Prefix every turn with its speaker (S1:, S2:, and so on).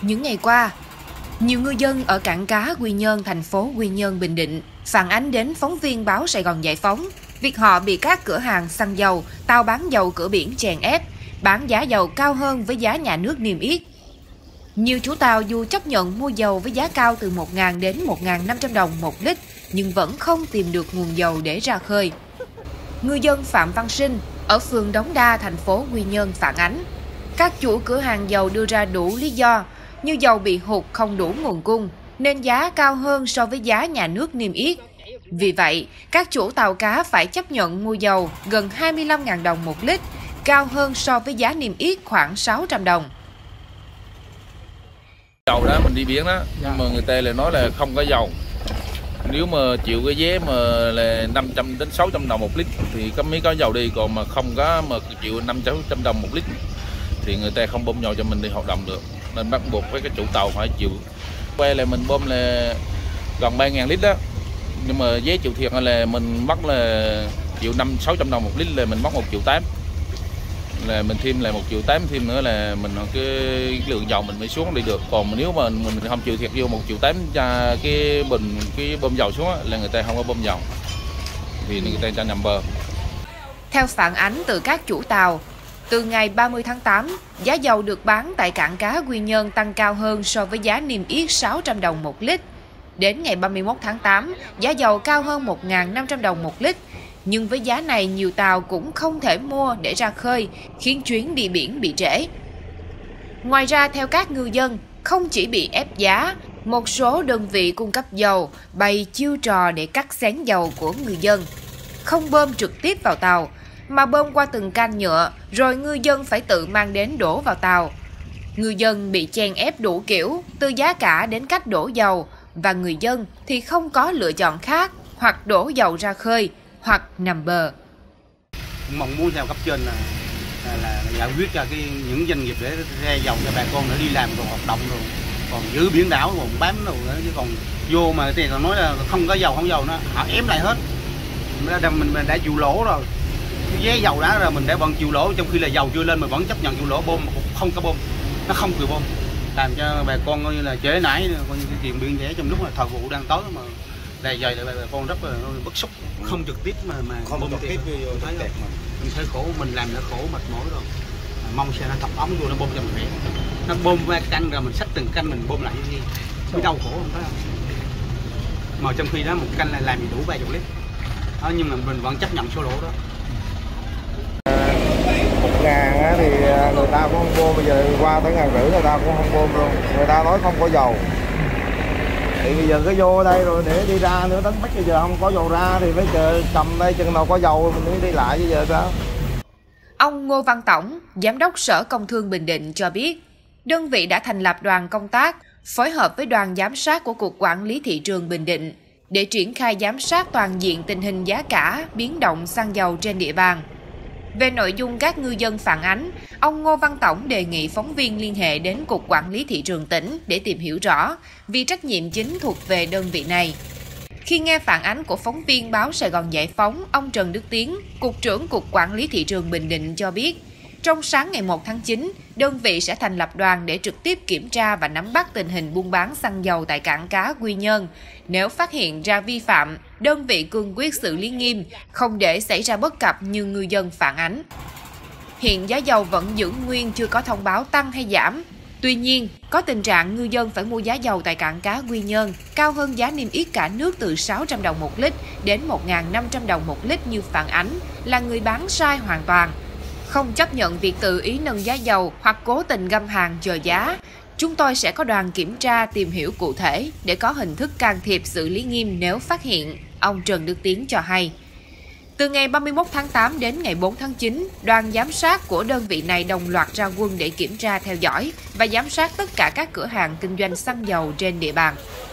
S1: Những ngày qua, nhiều ngư dân ở cảng cá Quy Nhơn, thành phố Quy Nhơn, Bình Định phản ánh đến phóng viên báo Sài Gòn Giải phóng việc họ bị các cửa hàng xăng dầu, tàu bán dầu cửa biển chèn ép, bán giá dầu cao hơn với giá nhà nước niêm yết. Nhiều chủ tàu dù chấp nhận mua dầu với giá cao từ 1.000 đến 1.500 đồng một lít nhưng vẫn không tìm được nguồn dầu để ra khơi. Ngư dân Phạm Văn Sinh ở phường Đống Đa, thành phố Quy Nhơn phản ánh, các chủ cửa hàng dầu đưa ra đủ lý do như dầu bị hụt không đủ nguồn cung nên giá cao hơn so với giá nhà nước niêm yết. Vì vậy, các chủ tàu cá phải chấp nhận mua dầu gần 25.000 đồng một lít, cao hơn so với giá niêm yết khoảng 600 đồng.
S2: Dầu đó mình đi biển đó, nhưng mà người ta lại nói là không có dầu. Nếu mà chịu cái vé mà là 500 đến 600 đồng một lít thì mới có dầu đi, còn mà không có mà chịu 500 đồng một lít thì người ta không bơm dầu cho mình đi hoạt động được, nên bắt buộc với cái chủ tàu phải chịu. Quay là mình bơm là gần 3.000 lít đó, nhưng mà vé chịu thiệt là mình mất là chịu 500-600 đồng một lít là mình mất 1,8 triệu, là mình thêm là 1,8 triệu thêm nữa là mình cái lượng dầu mình mới xuống đi được. Còn nếu mà mình không chịu thiệt vô 1,8 triệu cho cái bình cái bơm dầu xuống là người ta không có bơm dầu thì người ta cho nằm bờ.
S1: Theo phản ánh từ các chủ tàu, từ ngày 30 tháng 8, giá dầu được bán tại cảng cá Quy Nhơn tăng cao hơn so với giá niêm yết 600 đồng một lít. Đến ngày 31 tháng 8, giá dầu cao hơn 1.500 đồng một lít. Nhưng với giá này, nhiều tàu cũng không thể mua để ra khơi, khiến chuyến đi biển bị trễ. Ngoài ra, theo các ngư dân, không chỉ bị ép giá, một số đơn vị cung cấp dầu bày chiêu trò để cắt xén dầu của người dân. Không bơm trực tiếp vào tàu, mà bơm qua từng can nhựa, rồi ngư dân phải tự mang đến đổ vào tàu. Ngư dân bị chèn ép đủ kiểu, từ giá cả đến cách đổ dầu, và người dân thì không có lựa chọn khác, hoặc đổ dầu ra khơi, hoặc nằm bờ.
S3: Mong muốn theo cấp trên là giải quyết cho những doanh nghiệp để ra dầu cho bà con để đi làm rồi hoạt động rồi, còn giữ biển đảo còn bám rồi nữa, chứ còn vô mà thì còn nói là không có dầu nó họ ém lại hết. Mình đã chịu lỗ rồi, vé dầu đã rồi mình đã vẫn chịu lỗ, trong khi là dầu chưa lên mà vẫn chấp nhận chịu lỗ, bơm không có bơm, nó không chịu bơm, làm cho bà con coi như là trễ nải, coi như cái chuyện biên chế trong lúc là thời vụ đang tới mà đầy dày là bà con rất là bức xúc. Không trực tiếp mà
S4: không
S3: bơm
S4: trực tiếp
S3: thấy không? Mình thấy khổ, mình làm đã khổ mệt mỏi rồi, mong xe nó thọc ống vô nó bơm cho mình khỏe, nó bơm qua canh rồi mình xách từng canh mình bơm lại như mới đau khổ không phải không? Mà trong khi đó một canh là làm gì đủ 30 lít đó, nhưng mà mình vẫn chấp nhận số lỗ đó.
S4: 1.000 thì người ta cũng không bơm, bây giờ qua tới 1.500 người ta cũng không bơm luôn, người ta nói không có dầu. Thì bây giờ cứ vô đây rồi để đi ra nữa, đánh bắt bây giờ không có dầu ra thì phải chờ cầm đây chừng nào có dầu mình mới đi lại, bây giờ sao?
S1: Ông Ngô Văn Tổng, Giám đốc Sở Công Thương Bình Định cho biết, đơn vị đã thành lập đoàn công tác phối hợp với đoàn giám sát của Cục Quản lý Thị trường Bình Định để triển khai giám sát toàn diện tình hình giá cả, biến động xăng dầu trên địa bàn. Về nội dung các ngư dân phản ánh, ông Ngô Văn Tổng đề nghị phóng viên liên hệ đến Cục Quản lý Thị trường tỉnh để tìm hiểu rõ, vì trách nhiệm chính thuộc về đơn vị này. Khi nghe phản ánh của phóng viên báo Sài Gòn Giải phóng, ông Trần Đức Tiến, Cục trưởng Cục Quản lý Thị trường Bình Định cho biết, trong sáng ngày 1 tháng 9, đơn vị sẽ thành lập đoàn để trực tiếp kiểm tra và nắm bắt tình hình buôn bán xăng dầu tại cảng cá Quy Nhơn. Nếu phát hiện ra vi phạm, đơn vị cương quyết xử lý nghiêm, không để xảy ra bất cập như ngư dân phản ánh. Hiện giá dầu vẫn giữ nguyên, chưa có thông báo tăng hay giảm. Tuy nhiên, có tình trạng ngư dân phải mua giá dầu tại cảng cá Quy Nhơn cao hơn giá niêm yết cả nước từ 600 đồng một lít đến 1.500 đồng một lít như phản ánh, là người bán sai hoàn toàn. Không chấp nhận việc tự ý nâng giá dầu hoặc cố tình găm hàng chờ giá. Chúng tôi sẽ có đoàn kiểm tra tìm hiểu cụ thể để có hình thức can thiệp xử lý nghiêm nếu phát hiện, ông Trần Đức Tiến cho hay. Từ ngày 31 tháng 8 đến ngày 4 tháng 9, đoàn giám sát của đơn vị này đồng loạt ra quân để kiểm tra theo dõi và giám sát tất cả các cửa hàng kinh doanh xăng dầu trên địa bàn.